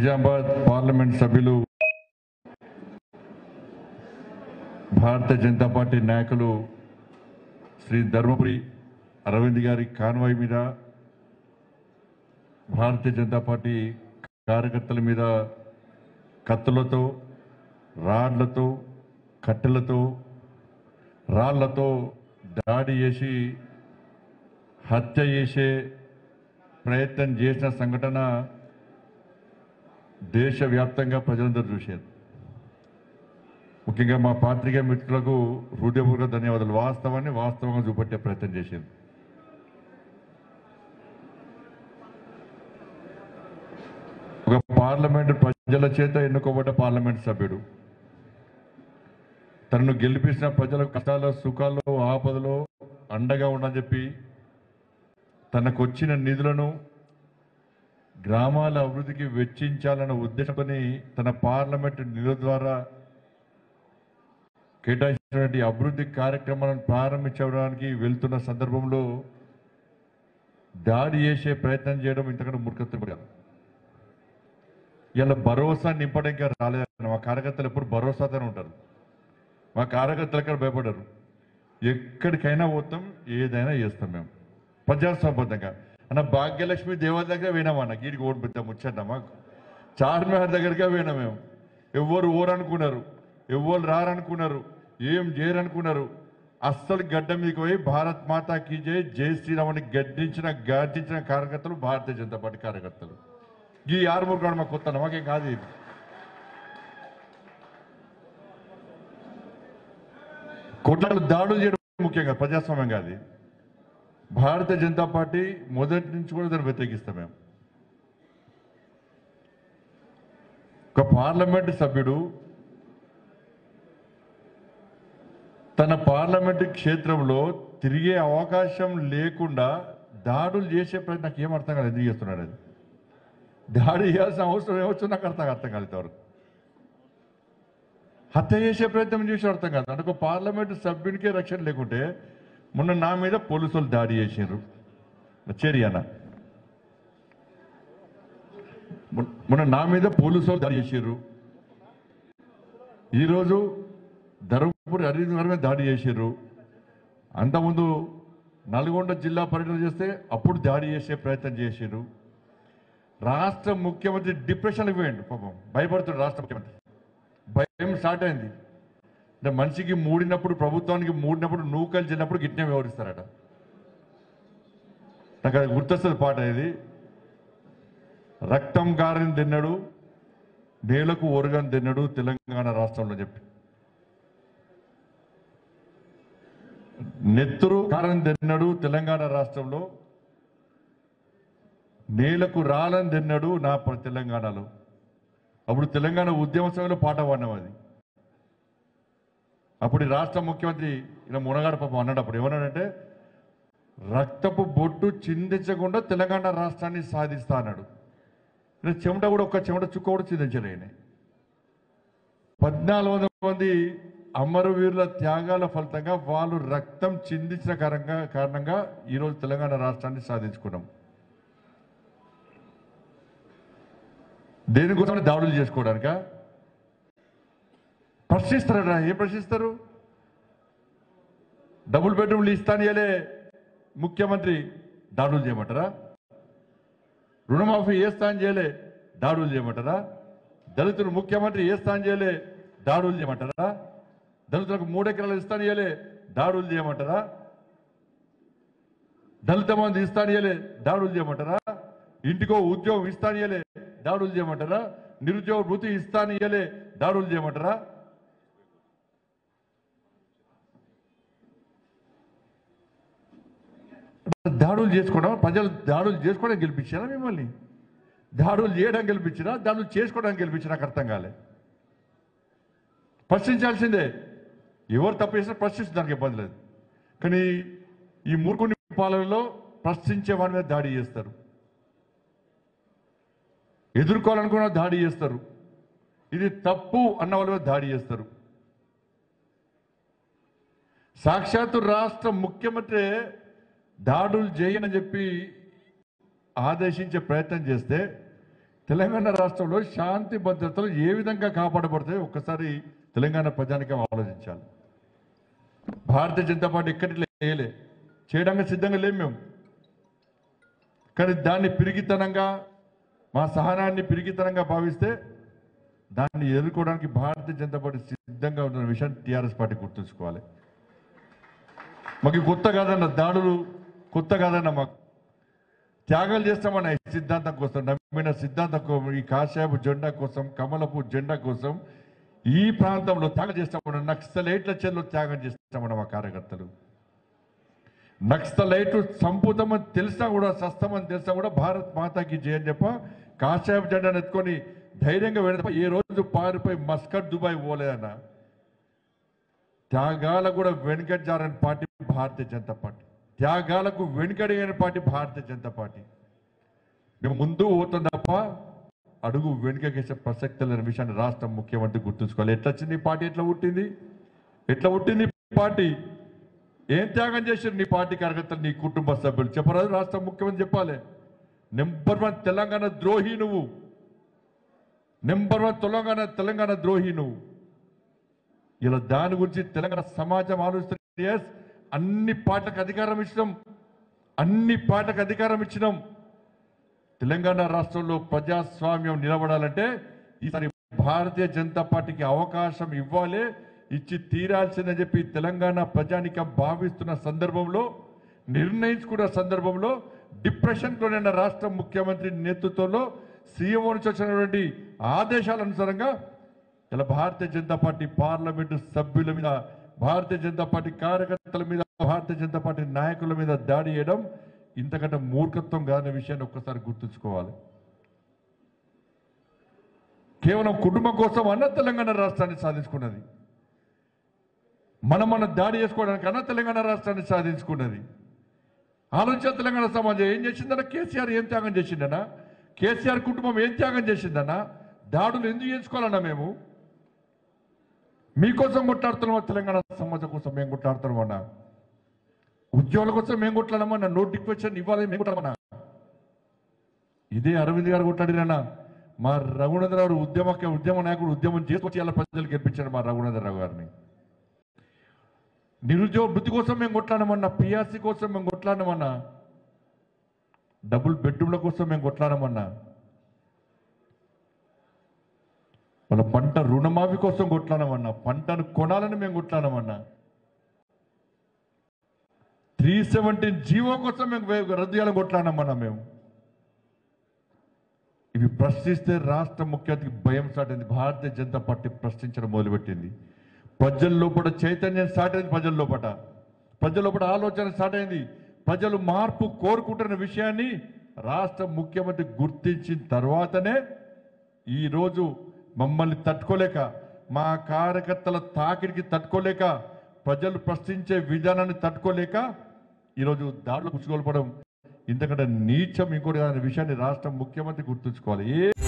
Nizamabad parliament సభ్యులు భారతీయ Janata party నాయకులు శ్రీ ధర్మపురి అరవింద్ గారి కాన్వాయ్ మీద భారతీయ జనతా పార్టీ కార్యకర్తల మీద కత్తులతో రాడ్లతో కట్టెలతో రాళ్లతో దాడి చేసి హత్య చేసే ప్రయత్నం చేసిన సంఘటన దేశవ్యాప్తంగా ప్రజలందరూ చూశారు. ముఖ్యంగా మా పాత్రికేయ మిత్రులకు హృదయపూర్వక ధన్యవాదాలు. వాస్తవాన్ని వాస్తవంగా చూపెట్టే ప్రయత్నం చేశారు. ఒక పార్లమెంటు ప్రజల చేత ఎన్నుకోబడ్డ పార్లమెంట్ సభ్యుడు తనను గెలిపించిన ప్రజల కష్టాల్లో సుఖాల్లో ఆపదలో అండగా ఉండని చెప్పి తనకు వచ్చిన నిధులను గ్రామాల అభివృద్ధికి వెచ్చించాలన్న ఉద్దేశంతో తన పార్లమెంటు నిధుల ద్వారా కేటాయించినటువంటి అభివృద్ధి కార్యక్రమాలను ప్రారంభించడానికి వెళ్తున్న సందర్భంలో దాడి చేసే ప్రయత్నం చేయడం ఇంతకంటే మూర్ఖత్వం కాదు. ఇలా భరోసా నింపడానికి రాలేదన్న మా కార్యకర్తలు ఎప్పుడు భరోసాతోనే ఉంటారు. మా కార్యకర్తలు ఎక్కడ భయపడరు. ఎక్కడికైనా పోతాం, ఏదైనా చేస్తాం. మేము ప్రజాస్వామ్యబద్ధంగా అన్న భాగ్యలక్ష్మి దేవత దగ్గర పోయినామన్న గీడికి ఓటు పెద్దాం ముచ్చటమ్మా. చార్మినార్ దగ్గరగా పోయినా మేము. ఎవరు ఓరనుకున్నారు, ఎవరు రారనుకున్నారు, ఏం చేయరనుకున్నారు. అస్సలు గడ్డ మీకు పోయి భారత్ మాతాకి జై జై శ్రీరామని గర్జించిన కార్యకర్తలు భారతీయ జనతా పార్టీ కార్యకర్తలు. ఈ ఆరుమూరు కాదు మాకు కొత్త మాకేం కాదు. ఇది కొట్లాలు దాడులు చేయడం ముఖ్యంగా ప్రజాస్వామ్యం కాదు. భారతీయ జనతా పార్టీ మొదటి నుంచి కూడా దాన్ని వ్యతిరేకిస్తాం. మేము ఒక పార్లమెంటు సభ్యుడు తన పార్లమెంటు క్షేత్రంలో తిరిగే అవకాశం లేకుండా దాడులు చేసే ప్రయత్నం నాకు ఏం అర్థం కాదు. ఎందుకు చేస్తున్నాడు? అది దాడి చేయాల్సిన అవసరం ఏమొచ్చో నాకు అర్థం కాదు. హత్య చేసే ప్రయత్నం చేసి అర్థం కాదు. అంటే ఒక పార్లమెంటు సభ్యునికే రక్షణ లేకుంటే మొన్న నా మీద పోలీసులు దాడి చేసిండ్రు చేరియానా. మొన్న నా మీద పోలీసులు దాడి చేసిర్రు. ఈరోజు ధర్మపురి అరవింద్ గారి మీద దాడి చేసిర్రు. అంతకుముందు నల్గొండ జిల్లా పర్యటన చేస్తే అప్పుడు దాడి చేసే ప్రయత్నం చేసిర్రు. రాష్ట్ర ముఖ్యమంత్రి డిప్రెషన్కి పోయిండు. పాపం భయపడుతుంది రాష్ట్ర ముఖ్యమంత్రి. భయం స్టార్ట్ అయింది. అంటే మనిషికి మూడినప్పుడు, ప్రభుత్వానికి మూడినప్పుడు, నూకలు చెల్లినప్పుడు గిట్నే వ్యవహరిస్తారట. నాకు అది గుర్తొస్తుంది పాట. ఇది రక్తం గారిని తిన్నాడు, నేలకు ఓరుగని తిన్నాడు తెలంగాణ రాష్ట్రంలో చెప్పి. నెత్తురు కారని తిన్నాడు తెలంగాణ రాష్ట్రంలో, నేలకు రాలని తిన్నాడు నా తెలంగాణలో. అప్పుడు తెలంగాణ ఉద్యమ సమయంలో పాట పాడినాం అది. అప్పుడు రాష్ట్ర ముఖ్యమంత్రి ఇలా మునగాడ పాపం అన్నాడు. అప్పుడు ఏమన్నాడంటే రక్తపు బొట్టు చిందించకుండా తెలంగాణ రాష్ట్రాన్ని సాధిస్తా అన్నాడు. చెమట కూడా ఒక్క చెమట చుక్క కూడా చిందించలేని 1400 మంది అమరవీరుల త్యాగాల ఫలితంగా వాళ్ళు రక్తం చిందించిన కారణంగా ఈరోజు తెలంగాణ రాష్ట్రాన్ని సాధించుకున్నాం. దేనికోసం దాడులు చేసుకోవడానిక? ప్రశ్నిస్తారా? ఏం ప్రశ్నిస్తారు? డబుల్ బెడ్రూమ్లు ఇస్తానియలే ముఖ్యమంత్రి, దాడులు చేయమంటారా? రుణమాఫీ ఏ స్థానం చేయలే, దాడులు చేయమంటారా? దళితులు ముఖ్యమంత్రి ఏ స్థానం చేయలే, దాడులు చేయమంటారా? దళితులకు 3 ఎకరాలు ఇస్తానియలే, దాడులు చేయమంటారా? దళిత మంది ఇస్తానియలే, దాడులు చేయమంటారా? ఇంటికో ఉద్యోగం ఇస్తానియలే, దాడులు చేయమంటారా? నిరుద్యోగ వృత్తి ఇస్తానియలే, దాడులు చేయమంటారా? దాడులు చేసుకోవడం, ప్రజలు దాడులు చేసుకోవడం గెలిపించారా? మిమ్మల్ని దాడులు చేయడం గెలిపించినా, దాడులు చేసుకోవడానికి గెలిపించినా? నాకు అర్థం కాలే. ప్రశ్నించాల్సిందే. ఎవరు తప్పు చేసినా ప్రశ్నించడానికి ఇబ్బంది లేదు. కానీ ఈ మూర్ఖుని పాలనలో ప్రశ్నించే వాడి మీద దాడి చేస్తారు, ఎదుర్కోవాలనుకున్న దాడి చేస్తారు, ఇది తప్పు అన్న వాళ్ళ మీద దాడి చేస్తారు. సాక్షాత్తు రాష్ట్ర ముఖ్యమంత్రి దాడులు చేయని చెప్పి ఆదేశించే ప్రయత్నం చేస్తే తెలంగాణ రాష్ట్రంలో శాంతి భద్రతలు ఏ విధంగా కాపాడబడతాయో ఒక్కసారి తెలంగాణ ప్రజానికం ఆలోచించాలి. భారతీయ జనతా పార్టీ ఎక్కడి లేలే, చేయడానికి సిద్ధంగా లేము మేము. కానీ దాన్ని పిరిగితనంగా, మా సహనాన్ని పిరిగితనంగా భావిస్తే దాన్ని ఎదుర్కోవడానికి భారతీయ జనతా పార్టీ సిద్ధంగా ఉన్న విషయాన్ని టీఆర్ఎస్ పార్టీ గుర్తుంచుకోవాలి. మాకు కొత్త కాదన్న దాడులు, కొత్త కాదన్న మాకు త్యాగాలు చేస్తామన్న ఈ సిద్ధాంతం కోసం, నమ్మిన సిద్ధాంతం కోసం, ఈ కాషాయపు జెండా కోసం, కమలపు జెండా కోసం ఈ ప్రాంతంలో త్యాగం చేస్తామన్న, నక్సలైట్ల చేతిలో త్యాగం చేస్తామన్న మా కార్యకర్తలు. నక్సలైట్ సంపుతమని తెలిసినా కూడా, సస్తమని తెలిసినా కూడా భారత్ మాతాకి జయని చెప్ప కాషాయపు జెండాను ఎత్తుకొని ధైర్యంగా వెళ్ళి ఏ రోజు పారిపోయి మస్కట్ దుబాయ్ పోలేదన్న. త్యాగాలకు కూడా వెనుకడిచారని పార్టీ భారతీయ జనతా పార్టీ, త్యాగాలకు వెనుకడిగిన పార్టీ భారతీయ జనతా పార్టీ. మేము ముందు పోతాం తప్ప అడుగు వెనుకకేసే ప్రసక్తి లేని విషయాన్ని రాష్ట్ర ముఖ్యమంత్రి గుర్తుంచుకోవాలి. ఎట్లా వచ్చింది ఈ పార్టీ, ఎట్లా పుట్టింది, ఎట్లా పుట్టింది పార్టీ, ఏం త్యాగం చేశారు నీ పార్టీ కార్యకర్తలు, నీ కుటుంబ సభ్యులు చెప్పరాదు. రాష్ట్ర ముఖ్యమంత్రి చెప్పాలి. నెంబర్ 1 తెలంగాణ ద్రోహి నువ్వు, నెంబర్ 1 తెలంగాణ ద్రోహి నువ్వు. ఇలా దాని గురించి తెలంగాణ సమాజం ఆలోచిస్తుంది. అన్ని పార్టీలకు అధికారం ఇచ్చినాం, అన్ని పార్టీలకు అధికారం ఇచ్చినాం. తెలంగాణ రాష్ట్రంలో ప్రజాస్వామ్యం నిలబడాలంటే ఈసారి భారతీయ జనతా పార్టీకి అవకాశం ఇవ్వాలి, ఇచ్చి తీరాల్సిందని చెప్పి తెలంగాణ ప్రజానికం భావిస్తున్న సందర్భంలో, నిర్ణయించుకున్న సందర్భంలో, డిప్రెషన్లోనైన రాష్ట్ర ముఖ్యమంత్రి నేతృత్వంలో సీఎం నుంచి వచ్చినటువంటి ఆదేశాల అనుసారంగా ఇలా భారతీయ జనతా పార్టీ పార్లమెంటు సభ్యుల మీద, భారతీయ జనతా పార్టీ కార్యకర్తల మీద, భారతీయ జనతా పార్టీ నాయకుల మీద దాడి చేయడం ఇంతకంటే మూర్ఖత్వం కాదనే విషయాన్ని ఒక్కసారి గుర్తుంచుకోవాలి. కేవలం కుటుంబం కోసం అన్న తెలంగాణ రాష్ట్రాన్ని సాధించుకున్నది, మన దాడి చేసుకోవడానికి అన్న తెలంగాణ రాష్ట్రాన్ని సాధించుకున్నది. ఆలోచన తెలంగాణ సమాజం ఏం చేసిందన్నా, కేసీఆర్ ఏం త్యాగం చేసిందన్నా, కేసీఆర్ కుటుంబం ఏం త్యాగం చేసిందన్నా, దాడులు ఎందుకు చేసుకోవాలన్నా, మేము మీకోసం కొట్లాడుతున్నామా, తెలంగాణ సమాజం కోసం మేము కొట్లాడుతున్నామన్నా, ఉద్యోగాల కోసం మేము కొట్లాడమన్నా, నోటిఫికేషన్ ఇవ్వాలి మేము కొట్టామన్నా. ఇదే అరవింద్ గారు కొట్లాడిరన్నా. మా రఘునందరావు ఉద్యమ నాయకుడు ఉద్యమం చేసుకొచ్చి ఇలా ప్రజలు గెలిపించాడు మా రఘునందరావు గారిని. నిరుద్యోగ వృత్తి కోసం మేము కొట్లాడమన్నా, పిఆర్సీ కోసం మేము కొట్లాడమన్నా, డబుల్ బెడ్రూమ్ల కోసం మేము కొట్లాడమన్నా, వాళ్ళ పంట రుణమాఫీ కోసం కొట్లాడమన్నా, పంటను కొనాలని మేము కొట్లాడమన్నా, 317 జీవో కోసం మేము రద్దు చేయాలని కొట్లాడమన్నా. మేము ఇవి ప్రశ్నిస్తే రాష్ట్ర ముఖ్యమంత్రికి భయం స్టార్ట్ అయింది. భారతీయ జనతా పార్టీ ప్రశ్నించడం మొదలుపెట్టింది. ప్రజల లోపల చైతన్యం స్టార్ట్ అయింది, ప్రజల లోపల ఆలోచన స్టార్ట్ అయింది. ప్రజలు మార్పు కోరుకుంటున్న విషయాన్ని రాష్ట్ర ముఖ్యమంత్రి గుర్తించిన తర్వాతనే ఈరోజు మమ్మల్ని తట్టుకోలేక, మా కార్యకర్తల తాకిడికి తట్టుకోలేక, ప్రజలు ప్రశ్నించే విధానాన్ని తట్టుకోలేక ఈరోజు దాడులు కూర్చోగలపడం ఇంతకంటే నీచం ఇంకోటి అనే విషయాన్ని రాష్ట్ర ముఖ్యమంత్రి గుర్తుంచుకోవాలి.